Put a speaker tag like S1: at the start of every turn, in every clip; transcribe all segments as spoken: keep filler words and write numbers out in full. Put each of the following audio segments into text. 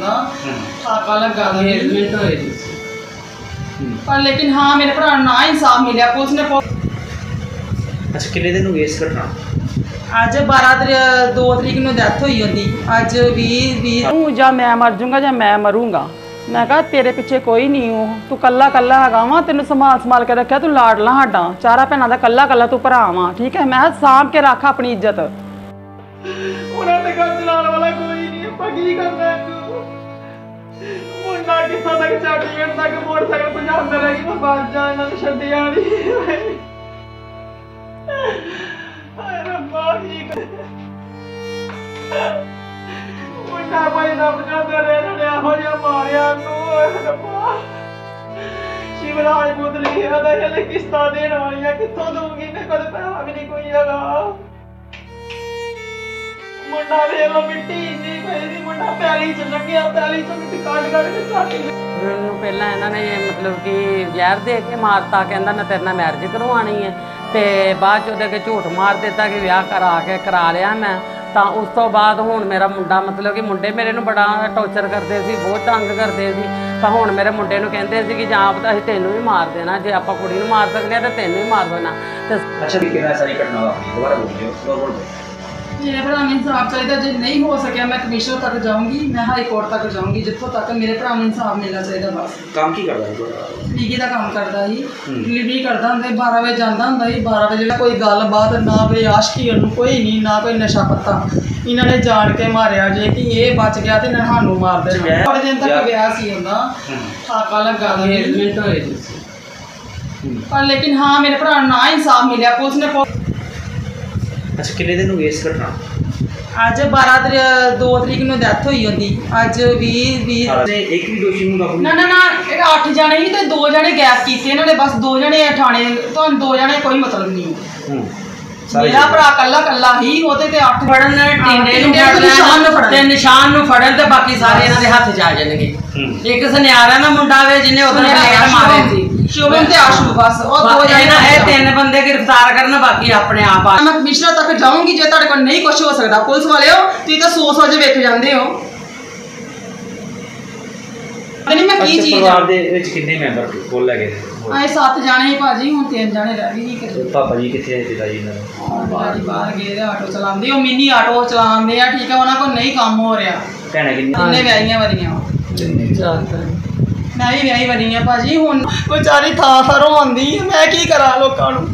S1: ਹੁੰਦਾ ਠਾਕਾ ਲੱਗਾ ਦਾ ਮਿੰਟ ਹੋਏ ਜੀ पर लेकिन हाँ मेरे भरा ना इंसाफ मिले पुलिस ने।
S2: अच्छा कितने दिन हो गए इस घटना?
S1: अज बारह दो तरीक में डैथ हुई होती अज भी भी जा मैं मर जाऊंगा या मैं मरूंगा। मैं कहा तेरे पिछे कोई नहीं हो तू कला कला है वा तेन संभाल संभाल के रखा तू लाडला साडा चारा भैनों का कला कला तू भरा वा ठीक है। मैं सांभ के रख अपनी इज्जत उन्होंने घर चलाने वाला कोई नहीं की करना मुंडा कितना तक चंडीगढ़ तक मोटरसाइकिल पहुंचाते रह गई मैं बस जाना तो छड्डिया नहीं रब्बा की मुंडा भाई ना पहुंचाते रहे ने हो जा मारिया तू रब्बा शिवराज पुतली है ये किस्ता देने वाली है कित्थों दूंगी मेरे को पैसा भी नहीं कोई हैगा मुंडा वे लो मिट्टी इन्नी पई सी मुंडा पैली च लग्या पैली च मिट्टी काट काट के छाती ਮੈਨੂੰ ਪਹਿਲਾਂ ਇਹਨਾਂ ਨੇ ਮਤਲਬ ਕਿ ਜ਼ਹਿਰ ਦੇ ਕੇ ਮਾਰਤਾ ਕਹਿੰਦਾ ਮੈਂ ਤੇਰੇ ਨਾਲ ਮੈਰਿਜ ਕਰਵਾਉਣੀ ਹੈ ਤੇ ਬਾਅਦ ਚ ਉਹਦੇ ਕੇ ਝੂਠ ਮਾਰ ਦਿੱਤਾ ਕਿ ਵਿਆਹ ਕਰਾ ਕੇ ਕਰਾ ਲਿਆ ਮੈਂ ਤਾਂ ਉਸ ਤੋਂ ਬਾਅਦ ਹੁਣ ਮੇਰਾ ਮੁੰਡਾ ਮਤਲਬ ਕਿ ਮੁੰਡੇ ਮੇਰੇ ਨੂੰ ਬੜਾ ਟੌਰਚਰ ਕਰਦੇ ਸੀ ਬਹੁਤ ਤੰਗ ਕਰਦੇ ਸੀ ਤਾਂ ਹੁਣ ਮੇਰੇ ਮੁੰਡੇ ਨੂੰ ਕਹਿੰਦੇ ਸੀ ਕਿ ਜਾਂ ਪਤਾ ਅਸੀਂ ਤੈਨੂੰ ਵੀ ਮਾਰ ਦੇਣਾ ਜੇ ਆਪਾਂ ਕੁੜੀ ਨੂੰ ਮਾਰ ਸਕਦੇ ਆ ਤਾਂ ਤੈਨੂੰ ਵੀ ਮਾਰ ਦੇਣਾ ਤੇ
S2: ਅੱਛਾ ਵੀ ਕਿਹੜਾ ਸਾਰੀ ਘਟਨਾ ਵਾਪਰੀ ਦੁਬਾਰਾ ਬੋਲ ਦਿਓ ਦੁਬਾਰਾ ਬੋਲ ਦਿਓ।
S1: मेरे भरा में इंसाफ चाहिए जो नहीं हो सके मैं कमिश्नर तक जाऊंगी मैं हाई कोर्ट तक जाऊंगी जितों तक मेरे भरा में इंसाफ मिलना चाहिए। बस
S2: काम की करता है
S1: डिलीवरी का काम करता ही डिलीवरी करता होंगे बारह बजे जाता होंगे ही बारह बजे कोई गलबात ना कोई आशकी कोई नहीं ना कोई नशा पत्ता इन्होंने जान के मारिया जे कि ये बच गया तो इन्हें सानू मार देना थोड़े दिन तक ब्याह सी होंदा ठाका लगा मिनट होए पर लेकिन हाँ मेरे भरा ना इंसाफ मिले पुलिस ने।
S2: अच्छा कितने दिन हो गए इस घटना?
S1: अज बारह दो तरीक में डैथ हुई होती अज भी भी
S2: एक भी दोषी
S1: ना ना ना अठ जने ही तो दो जने गैप किए इन्होंने बस दो जने ठाणे तो दो जने कोई मतलब नहीं मेरा भरा कला कला ही ओते ते अठ फड़न टिंडे ते निशान नु फड़न ते बाकी सारे इन्हां दे हत्थ च आ जाणगे। एक सनियारा ना मुंडा वे जिन्ने उधर लेट मारे सी शुभम ते आशु बस ओ दो जने ए तीन बंदे गिरफ्तार करन बाकी अपने आप आ मैं कमिश्नर तक जाऊंगी जे तुहाडे कोल नहीं कुछ हो सकदा पुलिस वाले हो तुसीं तां सौ सौ जे वेख जांदे हो नहीं मैं की चीज
S2: परिवार दे विच कितने मेंबर बोल लगे
S1: आए सात जाने ही भाजी हुण तीन जाने रह गए की करे
S2: पापा जी किथे है पिता जी इन्हां
S1: बाहर बाहर गए ऑटो चलांदे ओ मिनी ऑटो चलांदे आ ठीक है उन्हां कोल नहीं काम हो रहा
S2: कहना कि
S1: इन्ने व्याहियां वरियां चार मैं भी व्याही वरी हाँ भाजी हुण बेचारी थां थां आंदी मैं की करा लोकां नूं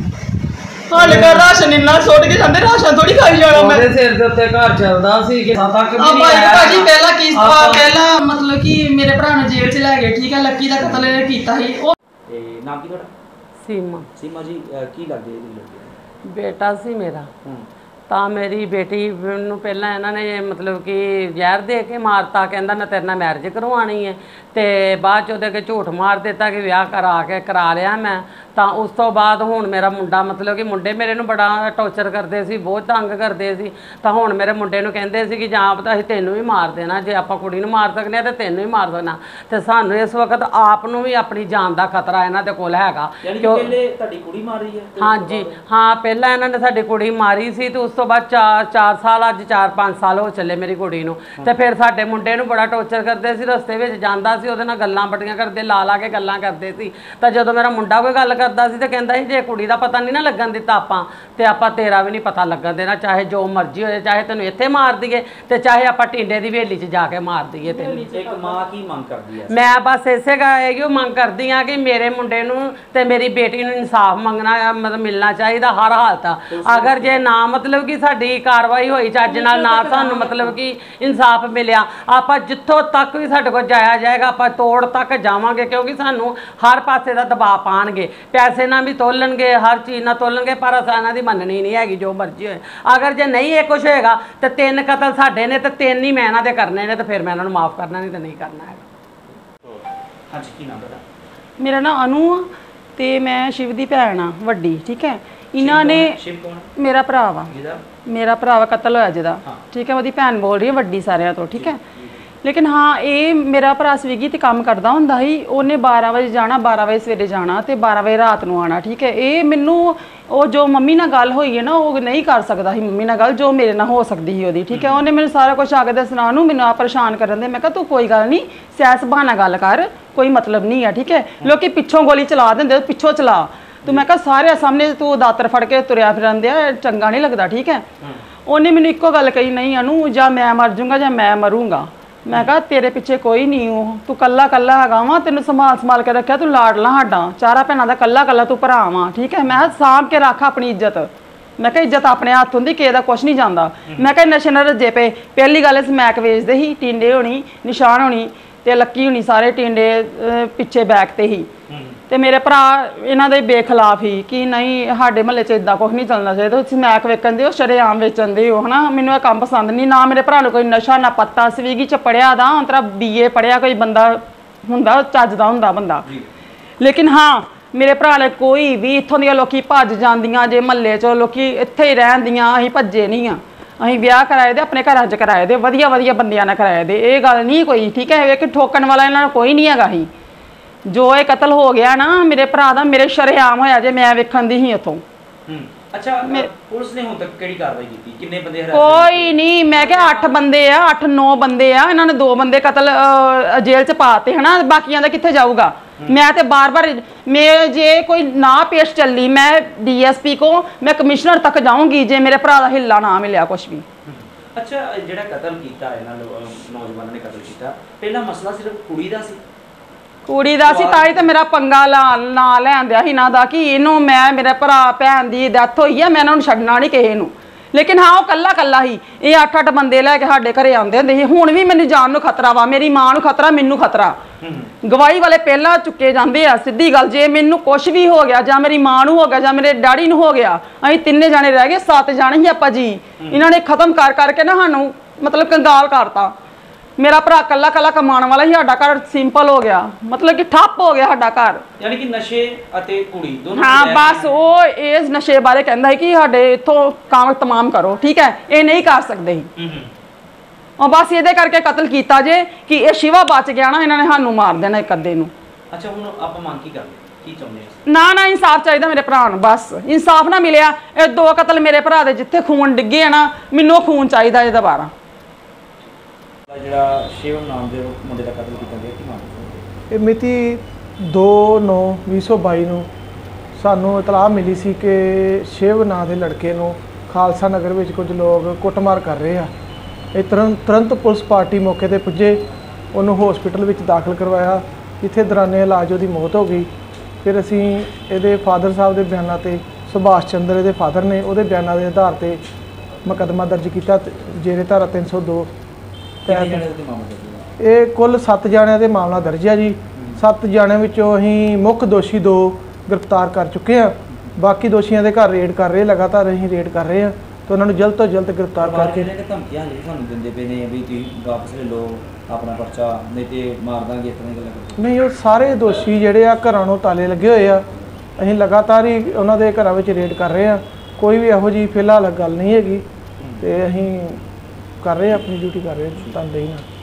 S1: हाल कर राशन इन्ना सुट के जांदे राशन थोड़ी खाई जाना मैं
S3: मेरे सिर दे उत्ते घर चलदा सी कि तक भी
S1: नहीं आया भाजी पहला किस पहला मतलब कि मेरे भरा ने जेल च ले गए ठीक है लक्की दा कत्ल कीता ही ओ
S2: ए नाम की ਤੁਹਾਡਾ
S1: सीमा
S2: सीमा जी की लगदे ਇਹਦੀ
S1: बेटा सी मेरा ਤਾਂ ਮੇਰੀ ਬੇਟੀ ਨੂੰ ਪਹਿਲਾਂ ਇਹਨਾਂ ਨੇ ਮਤਲਬ ਕਿ ਜ਼ਹਿਰ ਦੇ ਕੇ ਮਾਰਤਾ ਕਹਿੰਦਾ ਮੈਂ ਤੇਰੇ ਨਾਲ ਮੈਰਿਜ ਕਰਵਾਉਣੀ ਹੈ ਤੇ ਬਾਅਦ ਚ ਉਹਦੇ ਕੇ ਝੂਠ ਮਾਰ ਦਿੱਤਾ ਕਿ ਵਿਆਹ ਕਰਾ ਕੇ ਕਰਾ ਲਿਆ ਮੈਂ ਤਾਂ ਉਸ ਤੋਂ ਬਾਅਦ ਹੁਣ ਮੇਰਾ ਮੁੰਡਾ ਮਤਲਬ ਕਿ ਮੁੰਡੇ ਮੇਰੇ ਨੂੰ ਬੜਾ ਟੌਰਚਰ ਕਰਦੇ ਸੀ ਬਹੁਤ ਤੰਗ ਕਰਦੇ ਸੀ ਤਾਂ ਹੁਣ ਮੇਰੇ ਮੁੰਡੇ ਨੂੰ ਕਹਿੰਦੇ ਸੀ ਕਿ ਜਾਂ ਪਤਾ ਅਸੀਂ ਤੈਨੂੰ ਵੀ ਮਾਰ ਦੇਣਾ ਜੇ ਆਪਾਂ ਕੁੜੀ ਨੂੰ ਮਾਰ ਸਕਦੇ ਆ ਤੇ ਤੈਨੂੰ ਵੀ ਮਾਰ ਦੇਣਾ ਤੇ ਸਾਨੂੰ ਇਸ ਵਕਤ ਆਪ ਨੂੰ ਵੀ ਆਪਣੀ ਜਾਨ ਦਾ ਖਤਰਾ ਇਹਨਾਂ ਦੇ ਕੋਲ ਹੈਗਾ।
S2: ਪਹਿਲੇ ਤੁਹਾਡੀ ਕੁੜੀ ਮਾਰੀ ਹੈ?
S1: ਹਾਂਜੀ ਹਾਂ ਪਹਿਲਾਂ ਇਹਨਾਂ ਨੇ ਸਾਡੀ ਕੁੜੀ ਮਾਰੀ ਸੀ ਤੇ ਉਸ ਤੋਂ ਬਾਅਦ ਚਾਰ ਚਾਰ ਸਾਲ ਅੱਜ ਚਾਰ ਪੰਜ ਸਾਲ ਹੋ ਚੱਲੇ ਮੇਰੀ ਕੁੜੀ ਨੂੰ ਤੇ ਫਿਰ ਸਾਡੇ ਮੁੰਡੇ ਨੂੰ ਬੜਾ ਟੌਰਚਰ ਕਰਦੇ ਸੀ ਰਸਤੇ ਵਿੱਚ ਜਾਂਦਾ ਸੀ ਉਹਦੇ ਨਾਲ ਗੱਲਾਂ ਬੜੀਆਂ ਕਰਦੇ ਲਾ ਲਾ ਕੇ ਗੱਲਾਂ ਕਰਦੇ ਸੀ ਤਾਂ ਜਦੋਂ ਮੇਰਾ ਮੁੰਡਾ ਕੋਈ ਗੱਲ ਕਰਦਾ ਸੀ ਤੇ ਕਹਿੰਦਾ ਸੀ ਜੇ ਕੁੜੀ ਦਾ ਪਤਾ ਨਹੀਂ ਨਾ ਲੱਗਣ ਦਿੱਤਾ ਆਪਾਂ ਤੇ ਆਪਾਂ ਤੇਰਾ ਵੀ ਨਹੀਂ ਪਤਾ ਲੱਗਣ ਦੇਣਾ ਚਾਹੇ ਜੋ ਮਰਜ਼ੀ ਹੋਏ ਚਾਹੇ ਤੈਨੂੰ ਇੱਥੇ ਮਾਰ ਦਈਏ ਤੇ ਚਾਹੇ ਆਪਾਂ ਟਿੰਡੇ ਦੀ ਹਵੇਲੀ 'ਚ ਜਾ ਕੇ ਮਾਰ ਦਈਏ ਤੈਨੂੰ।
S2: ਇੱਕ ਮਾਂ ਕੀ ਮੰਗ ਕਰਦੀ ਹੈ?
S1: ਮੈਂ ਬਸ ਇਸੇ ਗਾ ਇਹੋ ਮੰਗ ਕਰਦੀ ਹਾਂ ਕਿ ਮੇਰੇ ਮੁੰਡੇ ਨੂੰ ਤੇ ਮੇਰੀ ਬੇਟੀ ਨੂੰ ਇਨਸਾਫ ਮੰਗਣਾ ਮਤਲਬ ਮਿਲਣਾ ਚਾਹੀਦਾ ਹਰ ਹਾਲਤ ਅਗਰ ਜੇ ਨਾ ਮਤਲਬ ਕਿ ਸਾਡੀ ਕਾਰਵਾਈ ਹੋਈ ਚੱਜ ਨਾਲ ਨਾ ਸਾਨੂੰ ਮਤਲਬ ਕਿ ਇਨਸਾਫ ਮਿਲਿਆ ਆਪਾਂ ਜਿੱਥੋਂ ਤੱਕ ਵੀ ਸਾਡੇ ਕੋਲ ਜਾਇਆ ਜਾਏਗਾ ਆਪਾਂ ਤੋੜ ਤੱਕ ਜਾਵਾਂਗੇ ਕਿਉਂਕਿ ਸਾਨੂੰ ਹਰ ਪਾਸੇ ਦਾ ਦਬਾਅ ਪਾਣਗੇ ਪੈਸੇ ਨਾਲ ਵੀ ਤੋਲਣਗੇ ਹਰ ਚੀਜ਼ ਨਾਲ ਤੋਲਣਗੇ ਪਰ ਅਸਾਂ ਦੀ ਮੰਨਣੀ ਨਹੀਂ ਹੈਗੀ ਜੋ ਮਰਜ਼ੀ ਹੋਏ ਅਗਰ ਜੇ ਨਹੀਂ ਇਹ ਕੁਛ ਹੋਏਗਾ ਤੇ ਤਿੰਨ ਕਤਲ ਸਾਡੇ ਨੇ ਤੇ ਤਿੰਨ ਹੀ ਮੈਂ ਇਹਨਾਂ ਦੇ ਕਰਨੇ ਨੇ ਤੇ ਫਿਰ ਮੈਂ ਇਹਨਾਂ ਨੂੰ ਮਾਫ ਕਰਨਾ ਨਹੀਂ ਤੇ ਨਹੀਂ ਕਰਨਾ ਹੈਗਾ।
S2: ਹਾਂਜੀ ਕੀ ਨਾਮ ਤੁਹਾਡਾ?
S1: ਮੇਰਾ ਨਾਮ ਅਨੂ ਆ ਤੇ ਮੈਂ शिव ਦੀ ਭੈਣ ਆ ਵੱਡੀ ਠੀਕ ਹੈ। इन्हों ने मेरा भरा वा मेरा भरा वा कतल होया जिहदा ठीक है वो भैन बोल रही है वड्डी सारियां तो ठीक है लेकिन हाँ ये मेरा भरा स्विगी ते काम करता हुंदा ही उन्हें बारह बजे जाना बारह बजे सवेरे जाना तो बारह बजे रात नूं आना ठीक है ये मैनू
S4: ਉਹ ਜੋ ਮੰਮੀ ਨਾਲ ਗੱਲ ਹੋਈ ਹੈ ਨਾ ਉਹ ਨਹੀਂ ਕਰ ਸਕਦਾ ਸੀ ਮੰਮੀ ਨਾਲ ਗੱਲ ਜੋ ਮੇਰੇ ਨਾਲ ਹੋ ਸਕਦੀ ਸੀ ਉਹਦੀ ਠੀਕ ਹੈ। ਉਹਨੇ ਮੈਨੂੰ ਸਾਰਾ ਕੁਝ ਆ ਕੇ ਦੱਸਣਾ ਨੂੰ ਮੈਨੂੰ ਆ ਪਰੇਸ਼ਾਨ ਕਰਨ ਦੇ। ਮੈਂ ਕਿਹਾ ਤੂੰ ਕੋਈ ਗੱਲ ਨਹੀਂ ਸੈਸ ਬਹਾਨਾ ਗੱਲ ਕਰ ਕੋਈ ਮਤਲਬ ਨਹੀਂ ਹੈ ਠੀਕ ਹੈ। ਲੋਕੀ ਪਿੱਛੋਂ ਗੋਲੀ ਚਲਾ ਦਿੰਦੇ ਪਿੱਛੋਂ ਚਲਾ ਤੂੰ ਮੈਂ ਕਿਹਾ ਸਾਰਿਆਂ ਸਾਹਮਣੇ ਤੂੰ ਦਾਤਰ ਫੜ ਕੇ ਤੁਰਿਆ ਫਿਰਨ ਦਿਆ ਚੰਗਾ ਨਹੀਂ ਲੱਗਦਾ ਠੀਕ ਹੈ। ਉਹਨੇ ਮੈਨੂੰ ਇੱਕੋ ਗੱਲ ਕਹੀ ਨਹੀਂ ਅਨੂ ਜਾਂ ਮੈਂ ਮਰ ਜਾਊਂਗਾ ਜਾਂ ਮੈਂ ਮਰੂੰਗਾ। ਮੈਂ ਕਿਹਾ ਤੇਰੇ ਪਿੱਛੇ ਕੋਈ ਨਹੀਂ ਉਹ ਤੂੰ ਕੱਲਾ ਕੱਲਾ ਹੈਗਾ ਵਾ ਤੈਨੂੰ ਸੰਭਾਲ ਸੰਭਾਲ ਕੇ ਰੱਖਿਆ ਤੂੰ ਲਾਡਲਾ ਸਾਡਾ ਚਾਰਾਂ ਭੈਣਾਂ ਦਾ ਕੱਲਾ ਕੱਲਾ ਤੂੰ ਭਰਾ ਵਾ ਠੀਕ ਹੈ। ਮੈਂ ਕਿਹਾ ਸਾਂਭ ਕੇ ਰੱਖ ਆਪਣੀ ਇੱਜ਼ਤ। ਮੈਂ ਕਿਹਾ ਇੱਜ਼ਤ ਆਪਣੇ ਹੱਥ ਹੁੰਦੀ ਕਿਸੇ ਦਾ ਕੁਛ ਨਹੀਂ ਜਾਂਦਾ। ਮੈਂ ਕਿਹਾ ਨਸ਼ੇ ਨਾਲ ਰੱਜੇ ਪਏ ਪਹਿਲੀ ਗੱਲ ਸਮੈਕ ਵੇਚਦੇ ਸੀ ਟਿੰਡੇ ਹੋਣੀ ਨਿਸ਼ਾਨ ਹੋਣੀ ਤੇ ਲੱਕੀ ਹੋਣੀ ਸਾਰੇ ਟਿੰਡੇ ਪਿੱਛੇ ਬੈਕ ਤੇ ਹੀ ਤੇ ਮੇਰੇ ਭਰਾ ਇਹਨਾਂ ਦੇ ਬੇਖਿਲਾਫ ਹੀ ਕਿ ਨਹੀਂ ਸਾਡੇ ਮਹੱਲੇ 'ਚ ਇਦਾਂ ਕੁਛ ਨਹੀਂ ਚੱਲਣਾ ਚਾਹੀਦਾ ਸਮੈਕ ਵੇਚਣ ਦੇ ਉਹ ਸ਼ਰੇਆਮ ਵੇਚਣ ਦੇ ਉਹ ਹਨਾ। ਮੈਨੂੰ ਇਹ ਕੰਮ ਪਸੰਦ ਨਹੀਂ ਨਾ ਮੇਰੇ ਭਰਾ ਨੂੰ ਕੋਈ ਨਸ਼ਾ ਨਾ ਪੱਤਾ ਸਵੀਗੀ 'ਚ ਪੜਿਆ ਦਾ ਅੰਤਰਾ ਬੀਏ ਪੜਿਆ ਕੋਈ ਬੰਦਾ ਹੁੰਦਾ ਚੱਜ ਦਾ ਹੁੰਦਾ ਬੰਦਾ। ਲੇਕਿਨ ਹਾਂ ਮੇਰੇ ਭਰਾ ਨੇ ਕੋਈ ਵੀ ਇੱਥੋਂ ਦੀਆਂ ਲੋਕੀ ਭੱਜ ਜਾਂਦੀਆਂ ਜੇ ਮਹੱਲੇ 'ਚ ਲੋਕੀ ਇੱਥੇ ਹੀ ਰਹਿੰਦੀਆਂ ਅਸੀਂ ਭੱਜੇ ਨਹੀਂ ਆ। ਅਸੀਂ ਵਿਆਹ ਕਰਾਏ ਦੇ ਆਪਣੇ ਘਰਾਂ 'ਚ ਕਰਾਏ ਦੇ ਵਧੀਆ ਵਧੀਆ ਬੰਦਿਆਂ ਨਾਲ ਕਰਾਏ ਦੇ ਇਹ ਗੱਲ ਨਹੀਂ ਕੋਈ ਠੀਕ ਹੈ। ਇਹ ਕਿ ਠੋਕਣ ਵਾਲਾ ਇਹਨਾਂ ਨੂੰ ਕੋਈ ਨਹੀਂ ਹੈਗਾ ਹੀ। ਜੋ ਇਹ ਕਤਲ ਹੋ ਗਿਆ ਨਾ ਮੇਰੇ ਭਰਾ ਦਾ ਮੇਰੇ ਸ਼ਰੇਆਮ ਹੋਇਆ ਜੇ ਮੈਂ ਵੇਖਣ ਦੀ ਸੀ ਇੱਥੋਂ।
S2: ਅੱਛਾ ਪੁਲਿਸ ਨੇ ਹੁਣ ਤੱਕ ਕਿਹੜੀ ਕਾਰਵਾਈ ਕੀਤੀ ਕਿੰਨੇ ਬੰਦੇ ਹਰਾਸ
S4: ਕੋਈ ਨਹੀਂ ਮੈਂ ਕਿਹਾ ਅੱਠ ਬੰਦੇ ਆ ਅੱਠ ਨੌ ਬੰਦੇ ਆ ਇਹਨਾਂ ਨੇ ਦੋ ਬੰਦੇ ਕਤਲ ਜੇਲ੍ਹ 'ਚ ਪਾਤੇ ਹਨਾ ਬਾਕੀਆਂ ਦਾ ਕਿੱਥੇ ਜਾਊਗਾ। ਮੈਂ ਤੇ ਬਾਰ-ਬਾਰ ਮੈਂ ਜੇ ਕੋਈ ਨਾ ਪੇਸ਼ ਚੱਲੀ ਮੈਂ ਡੀਐਸਪੀ ਕੋ ਮੈਂ ਕਮਿਸ਼ਨਰ ਤੱਕ ਜਾਊਂਗੀ ਜੇ ਮੇਰੇ ਭਰਾ ਦਾ ਹਿੱਲਾ ਨਾ ਮਿਲਿਆ ਕੁਛ ਵੀ।
S2: ਅੱਛਾ ਜਿਹੜਾ ਕਤਲ ਕੀਤਾ ਇਹਨਾਂ ਨੌਜਵਾਨਾਂ ਨੇ ਕਤਲ ਕੀਤਾ ਪਹਿਲਾ ਮਸਲਾ ਸਿਰਫ ਕੁੜੀ ਦਾ ਸੀ
S4: ਕੁੜੀ ਦਾ ਸੀ ਤਾਂ ਹੀ ਤਾਂ ਮੇਰਾ ਪੰਗਾ ਲਾ ਨਾ ਲੈਂਦਿਆ ਸੀ ਨਾ ਦਾ ਕਿ ਇਹਨੂੰ ਮੈਂ ਮੇਰੇ ਭਰਾ ਭੈਣ ਦੀ ਡੈਥ ਹੋਈ ਹੈ ਮੈਂ ਇਹਨਾਂ ਨੂੰ ਛੱਡਣਾ ਨਹੀਂ ਕਿਸੇ ਨੂੰ। ਲੇਕਿਨ ਹਾਂ ਉਹ ਕੱਲਾ ਕੱਲਾ ਹੀ ਇਹ ਅੱਠ ਅੱਠ ਬੰਦੇ ਲੈ ਕੇ ਸਾਡੇ ਘਰੇ ਆਉਂਦੇ ਹੁੰਦੇ ਸੀ। ਹੁਣ ਵੀ ਮੈਨੂੰ ਜਾਨ ਨੂੰ ਖਤਰਾ ਵਾ ਮੇਰੀ ਮਾਂ ਨੂੰ ਖਤਰਾ ਮੈਨੂੰ ਖਤਰਾ। ਗਵਾਹੀ ਵਾਲੇ ਪਹਿਲਾਂ ਚੁੱਕੇ ਜਾਂਦੇ ਆ ਸਿੱਧੀ ਗੱਲ ਜੇ ਮੈਨੂੰ ਕੁਛ ਵੀ ਹੋ ਗਿਆ ਜਾਂ ਮੇਰੀ ਮਾਂ ਨੂੰ ਹੋ ਗਿਆ ਜਾਂ ਮੇਰੇ ਡੈਡੀ ਨੂੰ ਹੋ ਗਿਆ ਅਸੀਂ ਤਿੰਨੇ ਜਾਣੇ ਰਹਿ ਗਏ ਸੱਤ ਜਾਣੇ ਹੀ ਆਪਾਂ ਜੀ। ਇਹਨਾਂ ਨੇ ਖਤਮ ਕਰ ਕਰਕੇ ਨਾ ਸਾਨੂੰ ਮਤਲਬ ਕੰਗਾਲ ਕਰਤਾ। ਮੇਰਾ ਭਰਾ ਕੱਲਾ ਕੱਲਾ ਕਮਾਉਣ ਵਾਲਾ ਹੀ ਸਾਡਾ ਘਰ ਸਿੰਪਲ ਹੋ ਗਿਆ ਮਤਲਬ ਕਿ ਠੱਪ ਹੋ ਗਿਆ ਸਾਡਾ ਘਰ।
S2: ਯਾਨੀ ਕਿ ਨਸ਼ੇ ਅਤੇ ਕੁੜੀ ਦੋਨੋਂ
S4: ਹਾਂ ਬਸ ਉਹ ਇਸ ਨਸ਼ੇ ਬਾਰੇ ਕਹਿੰਦਾ ਹੈ ਕਿ ਸਾਡੇ ਇੱਥੋਂ ਕੰਮ ਤਮਾਮ ਕਰੋ ਠੀਕ ਹੈ ਇਹ ਨਹੀਂ ਕਰ ਸਕਦੇ ਸੀ। ਉਹ ਬਸ ਇਹਦੇ ਕਰਕੇ ਕਤਲ ਕੀਤਾ ਜੇ ਕਿ ਇਹ ਸ਼ਿਵਾ ਬਚ ਗਿਆ ਨਾ ਇਹਨਾਂ ਨੇ ਸਾਨੂੰ ਮਾਰ ਦੇਣਾ ਇੱਕ ਅੱਧੇ ਨੂੰ।
S2: ਅੱਛਾ ਹੁਣ ਆਪਾਂ ਮੰਗ ਕੀ ਕਰਦੇ ਕੀ ਚਾਹੁੰਦੇ ਹੋ?
S4: ਨਾ ਨਾ ਇਨਸਾਫ ਚਾਹੀਦਾ ਮੇਰੇ ਭਰਾ ਨੂੰ ਬਸ ਇਨਸਾਫ ਨਾ ਮਿਲਿਆ ਇਹ ਦੋ ਕਤਲ ਮੇਰੇ ਭਰਾ ਦੇ ਜਿੱਥੇ ਖੂਨ ਡਿੱਗੇ ਆ ਨਾ ਮੈਨੂੰ ਖੂਨ ਚਾਹੀਦਾ ਇਹ ਦੁਬਾਰਾ।
S2: ਜਿਹੜਾ ਸ਼ਿਵਮ ਨਾਮ ਦੇ ਮੁੰਡੇ ਦਾ ਕਤਲ ਕੀਤਾ ਗਿਆ ਕੀ ਮੰਗ?
S5: ਇਹ ਮਿਤੀ ਦੋ ਨੌ ਵੀਹ ਸੌ ਬਾਈ ਨੂੰ ਸਾਨੂੰ ਇਤਲਾਹ ਮਿਲੀ ਸੀ ਕਿ ਸ਼ਿਵ ਨਾਂ ਦੇ ਲੜਕੇ ਨੂੰ ਖਾਲਸਾ ਨਗਰ ਵਿੱਚ ਕੁਝ ਲੋਕ ਕੁੱਟਮਾਰ ਕਰ ਰਹੇ ਆ। ਇਹ ਤੁਰੰਤ ਤੁਰੰਤ ਪੁਲਿਸ ਪਾਰਟੀ ਮੌਕੇ ਤੇ ਪੁੱਜੇ ਉਹਨੂੰ ਹਸਪੀਟਲ ਵਿੱਚ ਦਾਖਲ ਕਰਵਾਇਆ ਜਿੱਥੇ ਦੌਰਾਨੇ ਇਲਾਜ ਉਹਦੀ ਮੌਤ ਹੋ ਗਈ। ਫਿਰ ਅਸੀਂ ਇਹਦੇ ਫਾਦਰ ਸਾਹਿਬ ਦੇ ਬਿਆਨਾਂ ਤੇ ਸੁਭਾਸ਼ ਚੰਦਰ ਇਹਦੇ ਫਾਦਰ ਨੇ ਉਹਦੇ ਬਿਆਨਾਂ ਦੇ ਆਧਾਰ ਤੇ ਮੁਕੱਦਮਾ ਦਰਜ ਕੀਤਾ ਜੇਰੇ ਧਾਰਾ ਤਿੰਨ ਸੌ ਦੋ ਇਹ ਕੁੱਲ ਸੱਤ ਜਾਣਿਆਂ ਦੇ ਮਾਮਲਾ ਦਰਜ ਹੈ ਜੀ। ਸੱਤ ਜਾਣਿਆਂ ਵਿੱਚੋਂ ਅਸੀਂ ਮੁੱਖ ਦੋਸ਼ੀ ਦੋ ਗ੍ਰਿਫਤਾਰ ਕਰ ਚੁੱਕੇ ਹਾਂ। ਬਾਕੀ ਦੋਸ਼ੀਆਂ ਦੇ ਘਰ ਰੇਡ ਕਰ ਰਹੇ ਲਗਾਤਾਰ ਅਸੀਂ ਰੇਡ ਕਰ ਰਹੇ ਹਾਂ ਤੇ ਉਹਨਾਂ ਨੂੰ ਜਲਦ ਤੋਂ ਜਲਦ ਗ੍ਰਿਫਤਾਰ ਕਰਕੇ
S2: ਧਮਕੀਆਂ ਲਈ ਸਾਨੂੰ ਦਿੰਦੇ ਪਏ ਨੇ ਵੀ ਤੁਸੀਂ ਵਾਪਸ ਲੈ ਲਓ ਆਪਣਾ ਪਰਚਾ ਨਹੀਂ ਤੇ ਮਾਰ ਦਾਂਗੇ ਇਸ ਤਰ੍ਹਾਂ ਦੀ ਗੱਲਾਂ ਕਰਦੇ।
S5: ਨਹੀਂ ਉਹ ਸਾਰੇ ਦੋਸ਼ੀ ਜਿਹੜੇ ਆ ਘਰਾਂ ਨੂੰ ਤਾਲੇ ਲੱਗੇ ਹੋਏ ਆ ਅਸੀਂ ਲਗਾਤਾਰ ਹੀ ਉਹਨਾਂ ਦੇ ਘਰਾਂ ਵਿੱਚ ਰੇਡ ਕਰ ਰਹੇ ਹਾਂ। ਕੋਈ ਵੀ ਇਹੋ ਜਿਹੀ ਫਿਲਹਾਲ ਗੱਲ ਨਹੀਂ ਹੈਗੀ ਤੇ ਅਸੀਂ ਕਰ ਰਹੇ ਆਪਣੀ ਡਿਊਟੀ ਕਰ ਰਹੇ ਤਨਦੇਹੀ ਨਾਲ।